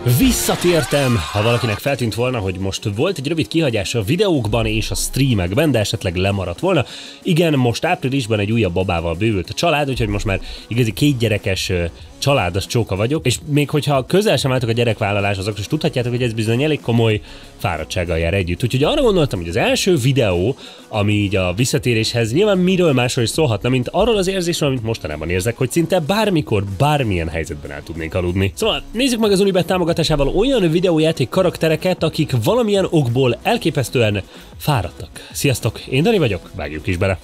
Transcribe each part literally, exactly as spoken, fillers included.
Visszatértem! Ha valakinek feltűnt volna, hogy most volt egy rövid kihagyás a videókban és a streamekben, de esetleg lemaradt volna. Igen, most áprilisban egy újabb babával bővült a család, úgyhogy most már igazi kétgyerekes családos csóka vagyok, és még hogyha közel sem álltok a gyerekvállaláshoz, akkor is tudhatjátok, hogy ez bizony elég komoly fáradtsággal jár együtt. Úgyhogy arra gondoltam, hogy az első videó, ami így a visszatéréshez nyilván miről másról is szólhatna, mint arról az érzésről, amit mostanában érzek, hogy szinte bármikor, bármilyen helyzetben el tudnék aludni. Szóval nézzük meg az Unibet támogatásával olyan videójáték karaktereket, akik valamilyen okból elképesztően fáradtak. Sziasztok, én Dani vagyok, vágjuk is bele!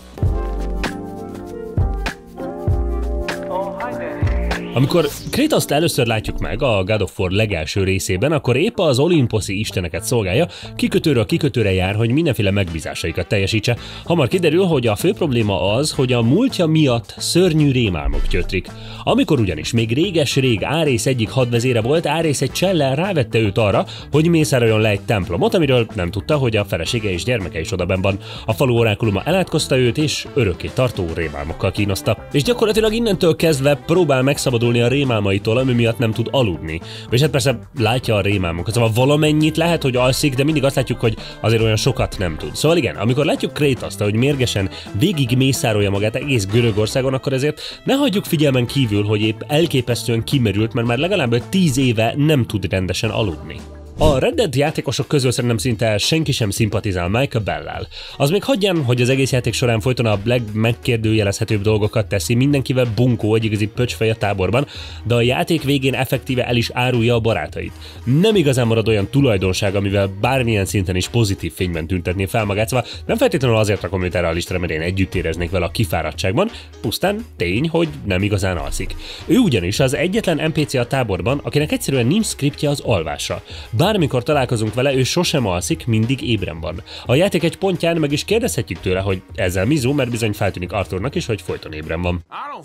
Amikor Kratoszt először látjuk meg a God of War legelső részében, akkor épp az olimposzi isteneket szolgálja, kikötőről kikötőre jár, hogy mindenféle megbízásaikat teljesítse. Hamar kiderül, hogy a fő probléma az, hogy a múltja miatt szörnyű rémálmok gyötrik. Amikor ugyanis még réges-rég Árész egyik hadvezére volt, Árész egy csellel rávette őt arra, hogy mészároljon le egy templomot, amiről nem tudta, hogy a felesége és gyermeke is odabenn van. A falu orákuluma elátkozta őt, és örökké tartó rémálmokkal kínozta. És gyakorlatilag innentől kezdve próbál megszabadulni a rémálmaitól, ami miatt nem tud aludni. És hát persze látja a rémálmokat, szóval valamennyit lehet, hogy alszik, de mindig azt látjuk, hogy azért olyan sokat nem tud. Szóval igen, amikor látjuk Kratoszt, hogy mérgesen végig mészárolja magát egész Görögországon, akkor ezért ne hagyjuk figyelmen kívül, hogy épp elképesztően kimerült, mert már legalább tíz éve nem tud rendesen aludni. A Red Dead játékosok közül szerintem szinte senki sem szimpatizál Michael Bell-lel. Az még hagyján, hogy az egész játék során folyton a legmegkérdőjelezhetőbb dolgokat teszi, mindenkivel bunkó, egy igazi pöcsfej a táborban, de a játék végén effektíve el is árulja a barátait. Nem igazán marad olyan tulajdonság, amivel bármilyen szinten is pozitív fényben tüntetné fel magát, szóval nem feltétlenül azért rakom őt erre a listára, mert én együtt éreznék vele a kifáradtságban, pusztán tény, hogy nem igazán alszik. Ő ugyanis az egyetlen en pé cé a táborban, akinek egyszerűen nincs szkriptje az alvásra. Bármikor találkozunk vele, ő sosem alszik, mindig ébren van. A játék egy pontján meg is kérdezhetjük tőle, hogy ezzel mizu, mert bizony feltűnik Arthurnak is, hogy folyton ébren van.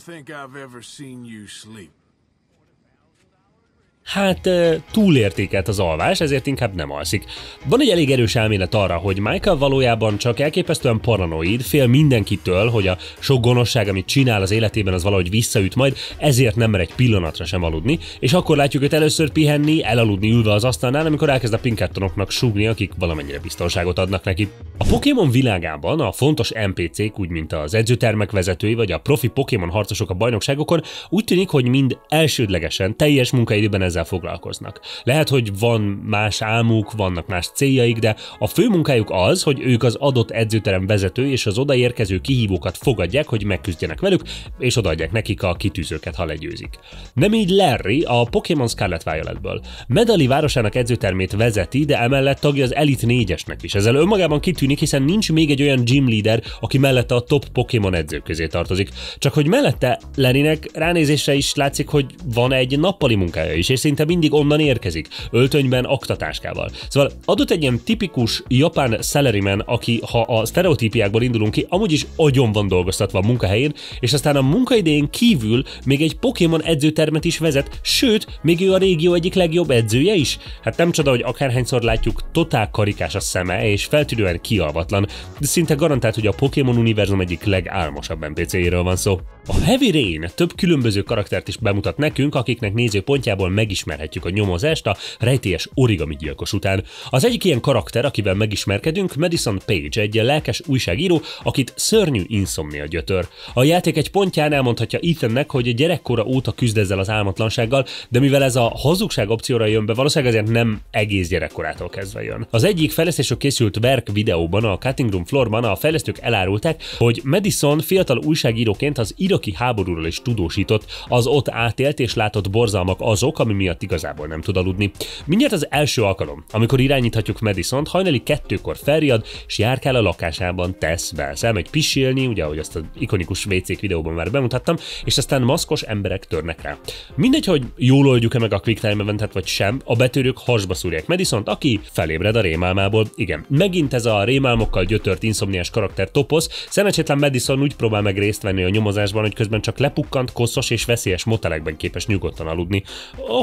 Hát túlértékelt az alvás, ezért inkább nem alszik. Van egy elég erős elmélet arra, hogy Michael valójában csak elképesztően paranoid, fél mindenkitől, hogy a sok gonoszság, amit csinál az életében, az valahogy visszaüt majd, ezért nem mer egy pillanatra sem aludni, és akkor látjuk őt először pihenni, elaludni ülve az asztalnál, amikor elkezd a Pinkertonoknak súgni, akik valamennyire biztonságot adnak neki. A Pokémon világában a fontos en pé cék, úgy mint az edzőtermek vezetői vagy a profi Pokémon harcosok a bajnokságokon, úgy tűnik, hogy mind elsődlegesen, teljes munkaidőben ezzel foglalkoznak. Lehet, hogy van más álmuk, vannak más céljaik, de a fő munkájuk az, hogy ők az adott edzőterem vezető és az odaérkező kihívókat fogadják, hogy megküzdjenek velük, és odaadják nekik a kitűzőket, ha legyőzik. Nem így Larry a Pokémon Scarlet Violetből. Medali városának edzőtermét vezeti, de emellett tagja az Elite négyesnek is. Ezzel önmagában kitűnik, hiszen nincs még egy olyan gym leader, aki mellette a top Pokémon edzők közé tartozik. Csak hogy mellette Larrynek ránézésre is látszik, hogy van egy nappali munkája is, és szinte mindig onnan érkezik, öltönyben, aktatáskával. Szóval adott egy ilyen tipikus japán salaryman, aki, ha a sztereotípiákból indulunk ki, amúgy is agyon van dolgoztatva a munkahelyén, és aztán a munkaidején kívül még egy Pokémon edzőtermet is vezet, sőt, még ő a régió egyik legjobb edzője is. Hát nem csoda, hogy akárhányszor látjuk, totál karikás a szeme, és feltűnően kialvatlan, de szinte garantált, hogy a Pokémon univerzum egyik legálmosabb en pé céjéről van szó. A Heavy Rain több különböző karaktert is bemutat nekünk, akiknek nézőpontjából megismerhetjük a nyomozást a rejtélyes origami gyilkos után. Az egyik ilyen karakter, akivel megismerkedünk, Madison Page, egy lelkes újságíró, akit szörnyű inszomnia gyötör. A játék egy pontján elmondhatja Ethannek, hogy gyerekkora óta küzd ezzel az álmatlansággal, de mivel ez a hazugság opcióra jön be, valószínűleg ezért nem egész gyerekkorától kezdve jön. Az egyik fejlesztésről készült Verk videóban, a Cutting Room Floorban a fejlesztők elárulták, hogy Madison fiatal újságíróként az iraki háborúról is tudósított, az ott átélt és látott borzalmak azok, ami miatt igazából nem tud aludni. Mindjárt az első alkalom, amikor irányíthatjuk Madisont, hajnali kettőkor felriad, és járkál a lakásában, tesz be, elmegy pisilni, ugye, ahogy azt az ikonikus vé cék videóban már bemutattam, és aztán maszkos emberek törnek rá. Mindegy, hogy jól oldjuk-e meg a Quick Time Eventet vagy sem, a betörők hasba szúrják Madisont, aki felébred a rémálmából. Igen, megint ez a rémálmokkal gyötört inszomniás karakter topoz, szerencsétlen Madison úgy próbál meg részt venni a nyomozásban, hogy közben csak lepukkant, koszos és veszélyes motelekben képes nyugodtan aludni. Ahogy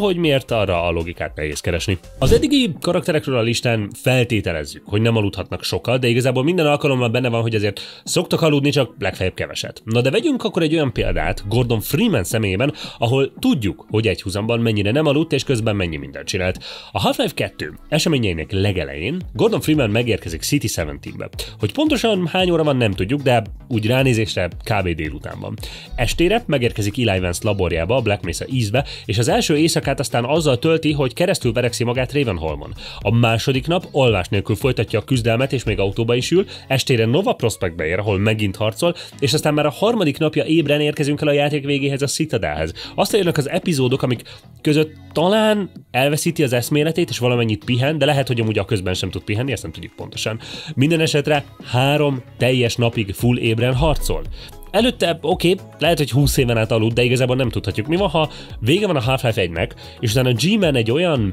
hogy miért, arra a logikát nehéz keresni. Az eddigi karakterekről a listán feltételezzük, hogy nem aludhatnak sokat, de igazából minden alkalommal benne van, hogy azért szoktak aludni, csak legfeljebb keveset. Na de vegyünk akkor egy olyan példát Gordon Freeman személyében, ahol tudjuk, hogy egy húzamban mennyire nem aludt, és közben mennyi mindent csinált. A Half-Life kettő eseményeinek legelején Gordon Freeman megérkezik City tizenkilencbe. Hogy pontosan hány óra van, nem tudjuk, de úgy ránézésre kb. Délután van. Estére megérkezik Eli Vance laborjába, a Black Mesa Eastbe, és az első éjszakát aztán azzal tölti, hogy keresztül verekszi magát Ravenholmon. A második nap alvás nélkül folytatja a küzdelmet, és még autóba is ül, estére Nova Prospectbe ér, ahol megint harcol, és aztán már a harmadik napja ébren érkezünk el a játék végéhez, a Citadelhez. Aztán jönnek az epizódok, amik között talán elveszíti az eszméletét, és valamennyit pihen, de lehet, hogy amúgy a közben sem tud pihenni, ezt nem tudjuk pontosan. Minden esetre három teljes napig full ébren harcol. Előtte, oké, okay, lehet, hogy húsz éven át aludt, de igazából nem tudhatjuk. Mi van, ha vége van a Half-Life egynek, és utána G-Man egy olyan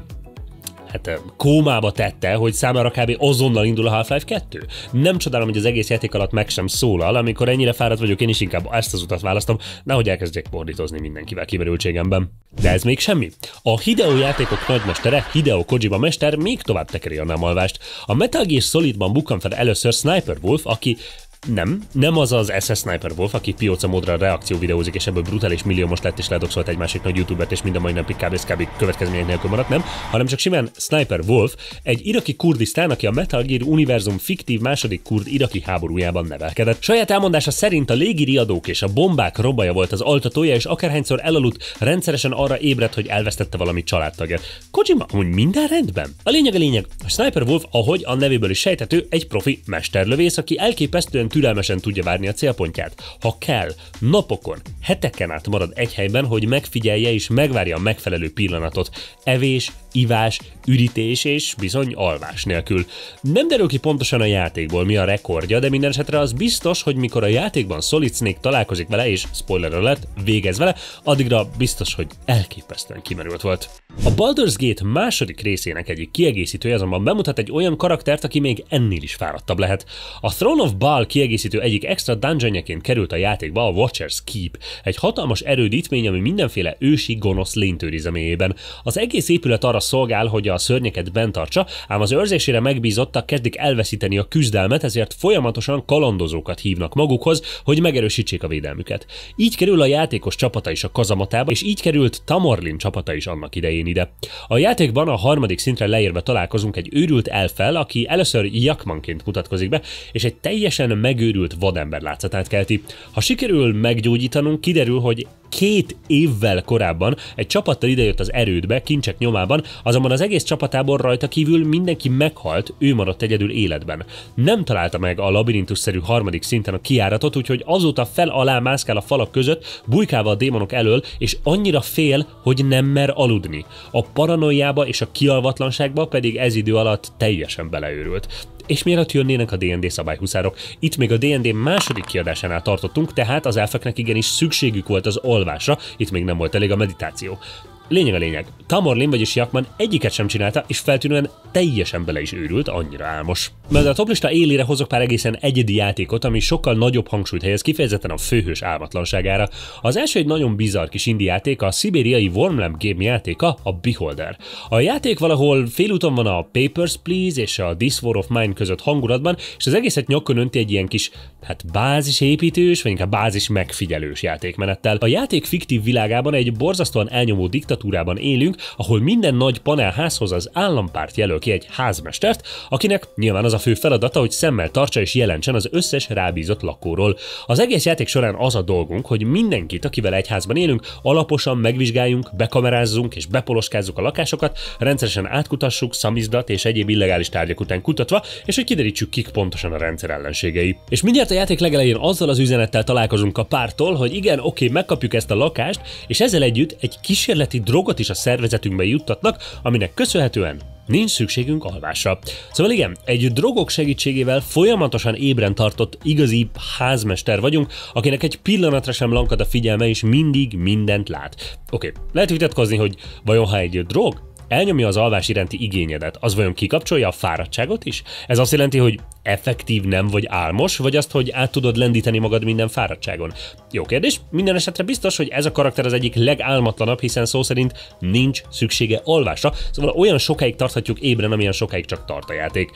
hát kómába tette, hogy számára kb. Azonnal indul a Half-Life kettő. Nem csodálom, hogy az egész játék alatt meg sem szólal, amikor ennyire fáradt vagyok, én is inkább ezt az utat választom, nehogy elkezdjek fordítozni mindenkivel kimerültségemben. De ez még semmi. A Hideo játékok nagymestere, Hideo Kojima mester még tovább tekeri a nem alvást. A Metal Gear Solidban bukkan fel először Sniper Wolf, aki Nem, nem az az es es Sniper Wolf, aki pióca módra reakció videózik, és ebből brutális milliómos lett, és ledoxolt egy másik nagy youtubert, és mind a mai napig kb. kb. Következmények nélkül maradt, nem, hanem csak simán Sniper Wolf, egy iraki kurdisztán, aki a Metal Gear univerzum fiktív második kurd-iraki háborújában nevelkedett. Saját elmondása szerint a légiriadók és a bombák robaja volt az altatója, és akárhányszor elaludt, rendszeresen arra ébredt, hogy elvesztette valami családtagját. Kojima, hogy minden rendben? A lényeg a lényeg, a Sniper Wolf, ahogy a nevéből is sejthető, egy profi mesterlövész, aki elképesztően türelmesen tudja várni a célpontját. Ha kell, napokon, heteken át marad egy helyben, hogy megfigyelje és megvárja a megfelelő pillanatot. Evés, ivás, ürítés és bizony alvás nélkül. Nem derül ki pontosan a játékból, mi a rekordja, de minden esetre az biztos, hogy mikor a játékban Solid Snake találkozik vele és, spoiler alert, végez vele, addigra biztos, hogy elképesztően kimerült volt. A Baldur's Gate második részének egyik kiegészítője azonban bemutat egy olyan karaktert, aki még ennél is fáradtabb lehet. A Throne of Baal kiegészítő egyik extra dungeonjeként került a játékba a Watcher's Keep, egy hatalmas erődítmény, ami mindenféle ősi gonosz lényt őriz a mélyében. Az egész épület arra szolgál, hogy a szörnyeket bent tartsa, ám az őrzésére megbízottak kezdik elveszíteni a küzdelmet, ezért folyamatosan kalandozókat hívnak magukhoz, hogy megerősítsék a védelmüket. Így kerül a játékos csapata is a kazamatába, és így került Tamorlin csapata is annak idején ide. A játékban a harmadik szintre leérve találkozunk egy őrült elffel, aki először Jakmanként mutatkozik be, és egy teljesen megőrült vadember látszatát kelti. Ha sikerül meggyógyítanunk, kiderül, hogy két évvel korábban egy csapattal idejött az erődbe, kincsek nyomában, azonban az egész csapatából rajta kívül mindenki meghalt, ő maradt egyedül életben. Nem találta meg a labirintusszerű harmadik szinten a kijáratot, úgyhogy azóta fel-alá mászkál a falak között, bujkálva a démonok elől, és annyira fél, hogy nem mer aludni. A paranoiába és a kialvatlanságba pedig ez idő alatt teljesen beleőrült. És mielőtt jönnének a dé en dé szabályhuszárok, itt még a dé en dé második kiadásánál tartottunk, tehát az elfeknek igenis szükségük volt az alvásra, itt még nem volt elég a meditáció. Lényeg a lényeg, Tamorlin, vagyis Jakman egyiket sem csinálta, és feltűnően teljesen bele is őrült, annyira álmos. Mert a toplista élére hozok pár egészen egyedi játékot, ami sokkal nagyobb hangsúlyt helyez kifejezetten a főhős álmatlanságára. Az első egy nagyon bizarr kis indie játék, a szibériai Wormlamp Game játéka, a Beholder. A játék valahol félúton van a Papers, Please és a This War of Mine között hangulatban, és az egészet nyakon önti egy ilyen kis, hát bázisépítős, vagy inkább bázis megfigyelős játékmenettel. A játék fiktív világában egy borzasztóan elnyomó diktatúrában élünk, ahol minden nagy panelházhoz az állampárt jelöl ki egy házmestert, akinek nyilván az a fő feladata, hogy szemmel tartsa és jelentsen az összes rábízott lakóról. Az egész játék során az a dolgunk, hogy mindenkit, akivel egy házban élünk, alaposan megvizsgáljunk, bekamerázzunk és bepoloskázzuk a lakásokat, rendszeresen átkutassuk, szamizdat és egyéb illegális tárgyak után kutatva, és hogy kiderítsük, kik pontosan a rendszer ellenségei. És mindjárt a játék legelején azzal az üzenettel találkozunk a pártól, hogy igen, oké, okay, megkapjuk ezt a lakást, és ezzel együtt egy kísérleti drogot is a szervezetünkbe juttatnak, aminek köszönhetően nincs szükségünk alvásra. Szóval igen, egy drogok segítségével folyamatosan ébren tartott igazi házmester vagyunk, akinek egy pillanatra sem lankad a figyelme és mindig mindent lát. Oké, okay, lehet vitatkozni, hogy vajon ha egy drog elnyomja az alvás iránti igényedet, az vajon kikapcsolja a fáradtságot is? Ez azt jelenti, hogy effektív nem vagy álmos, vagy azt, hogy át tudod lendíteni magad minden fáradtságon? Jó kérdés, minden esetre biztos, hogy ez a karakter az egyik legálmatlanabb, hiszen szó szerint nincs szüksége alvásra, szóval olyan sokáig tarthatjuk ébren, amilyen sokáig csak tart a játék.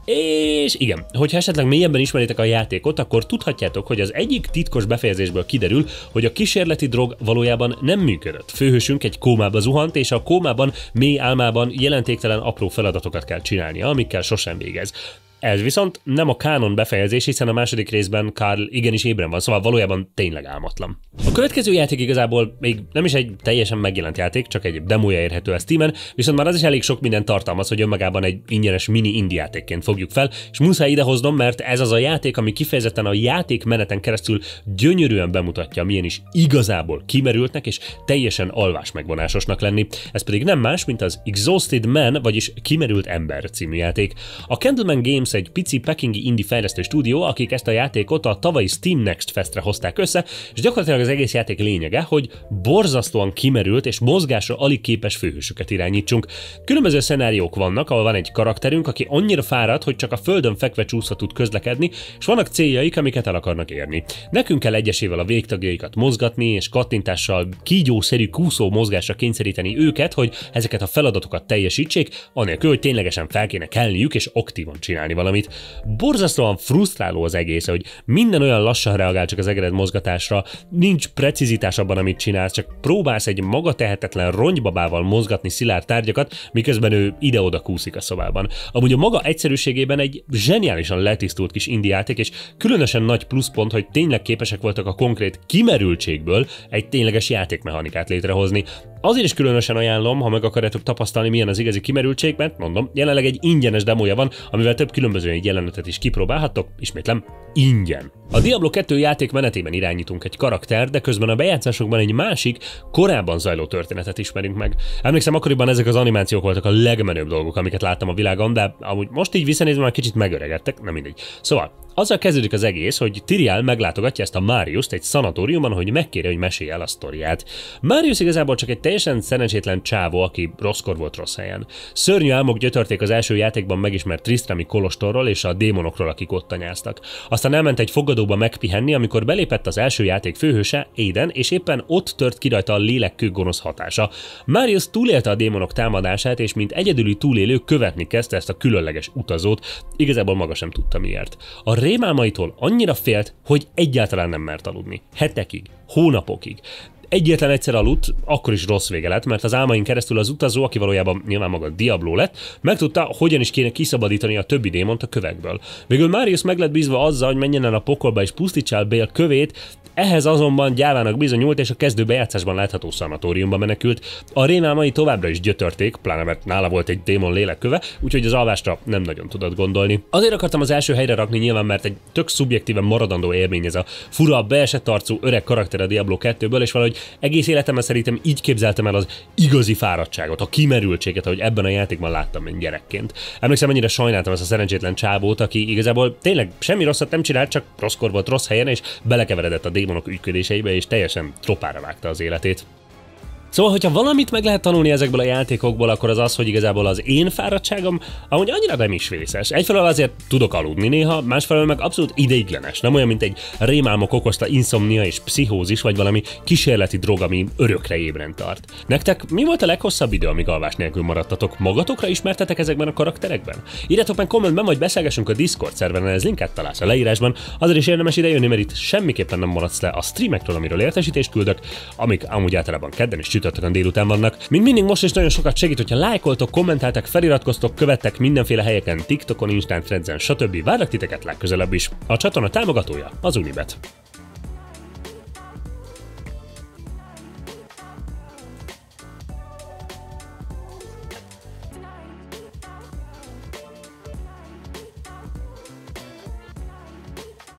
És igen, hogyha esetleg mélyebben ismeritek a játékot, akkor tudhatjátok, hogy az egyik titkos befejezésből kiderül, hogy a kísérleti drog valójában nem működött. Főhősünk egy kómába zuhant, és a kómában, mély álmában jelentéktelen apró feladatokat kell csinálnia, amikkel sosem végez. Ez viszont nem a kánon befejezés, hiszen a második részben Carl igenis ébren van, szóval valójában tényleg álmatlan. A következő játék igazából még nem is egy teljesen megjelent játék, csak egy demója érhető a Steamen, viszont már az is elég sok minden tartalmaz, hogy önmagában egy ingyenes mini indie játékként fogjuk fel, és muszáj idehoznom, mert ez az a játék, ami kifejezetten a játékmeneten keresztül gyönyörűen bemutatja, milyen is igazából kimerültnek és teljesen alvás megvonásosnak lenni. Ez pedig nem más, mint az Exhausted Man, vagyis Kimerült Ember című játék. A Candleman Games egy pici pekingi indie fejlesztő stúdió, akik ezt a játékot a tavalyi Steam Next Festre hozták össze, és gyakorlatilag az egész játék lényege, hogy borzasztóan kimerült és mozgásra alig képes főhősöket irányítsunk. Különböző szenáriók vannak, ahol van egy karakterünk, aki annyira fáradt, hogy csak a földön fekve csúszva tud közlekedni, és vannak céljaik, amiket el akarnak érni. Nekünk kell egyesével a végtagjaikat mozgatni, és kattintással kígyószerű kúszó mozgásra kényszeríteni őket, hogy ezeket a feladatokat teljesítsék, anélkül, hogy ténylegesen fel kéne kelniük és aktívan csinálni valamit. Borzasztóan frusztráló az egész, hogy minden olyan lassan reagál csak az egered mozgatásra, nincs precizitás abban, amit csinálsz, csak próbálsz egy maga tehetetlen ronybabával mozgatni szilárd tárgyakat, miközben ő ide-oda kúszik a szobában. Amúgy a maga egyszerűségében egy zseniálisan letisztult kis indie játék, és különösen nagy pluszpont, hogy tényleg képesek voltak a konkrét kimerültségből egy tényleges játékmechanikát létrehozni. Azért is különösen ajánlom, ha meg akarjátok tapasztalni, milyen az igazi kimerültség, mert mondom, jelenleg egy ingyenes demója van, amivel több különböző jelenetet is kipróbálhattok, ismétlem, ingyen. A Diablo kettő játék menetében irányítunk egy karakter, de közben a bejátszásokban egy másik, korábban zajló történetet ismerünk meg. Emlékszem, akkoriban ezek az animációk voltak a legmenőbb dolgok, amiket láttam a világon, de amúgy most így visszanézve már kicsit megöregedtek, nem mindegy. Szóval, azzal kezdődik az egész, hogy Tyrael meglátogatja ezt a Mariust egy szanatóriumban, hogy megkérje, hogy mesélje el a sztoriát. Marius igazából csak egy teljesen szerencsétlen csávó, aki rosszkor volt rossz helyen. Szörnyű álmok gyötörték az első játékban megismert Tristrami kolostorról és a démonokról, akik ott tanyáztak. Aztán elment egy fogadóba megpihenni, amikor belépett az első játék főhőse, Aiden, és éppen ott tört ki rajta a lélekkő gonosz hatása. Marius túlélte a démonok támadását, és mint egyedüli túlélő követni kezdte ezt a különleges utazót, igazából maga sem tudta miért. A rémálmaitól annyira félt, hogy egyáltalán nem mert aludni. Hetekig, hónapokig. Egyetlen egyszer aludt, akkor is rossz vége lett, mert az álmain keresztül az utazó, aki valójában nyilván maga Diablo lett, megtudta, hogyan is kéne kiszabadítani a többi démont a kövekből. Végül Marius meg lett bízva azzal, hogy menjen el a pokolba és pusztítsa el Bale kövét, ehhez azonban gyávának bizonyult, és a kezdő bejátszásban látható szanatóriumba menekült. A rémálmai továbbra is gyötörték, pláne mert nála volt egy démon lélekköve, úgyhogy az alvásra nem nagyon tudott gondolni. Azért akartam az első helyre rakni nyilván, mert egy tök szubjektíven maradandó élmény ez a fura, beesett arcú öreg karakter a Diablo kettőből, és valahogy egész életemben szerintem így képzeltem el az igazi fáradtságot, a kimerültséget, ahogy ebben a játékban láttam, mint gyerekként. Emlékszem, mennyire sajnáltam ezt a szerencsétlen csávót, aki igazából tényleg semmi rosszat nem csinált, csak rosszkor volt rossz helyen, és belekeveredett a démonok ügyködéseibe, és teljesen tropára vágta az életét. Szóval, hogyha valamit meg lehet tanulni ezekből a játékokból, akkor az az, hogy igazából az én fáradtságom amúgy annyira nem is vészes. Egyfelől azért tudok aludni néha, másfelől meg abszolút ideiglenes. Nem olyan, mint egy rémálmok okozta inszomnia és pszichózis, vagy valami kísérleti drog, ami örökre ébren tart. Nektek mi volt a leghosszabb idő, amíg alvás nélkül maradtatok? Magatokra ismertetek ezekben a karakterekben? Írjátok meg kommentben, vagy beszélgessünk a Discord szerveren, ez linket találsz a leírásban. Azért is érdemes idejönni, mert itt semmiképpen nem maradsz le a streamekről, amiről értesítést küldök, amik amúgy általában kedden és csütörtökön délután vannak. Mint mindig most is nagyon sokat segít, hogyha lájkoltok, kommentáltak, feliratkoztok, követtek mindenféle helyeken, TikTokon, Instán, Threadsen, stb. Várlak titeket legközelebb is. A csatorna támogatója az Unibet.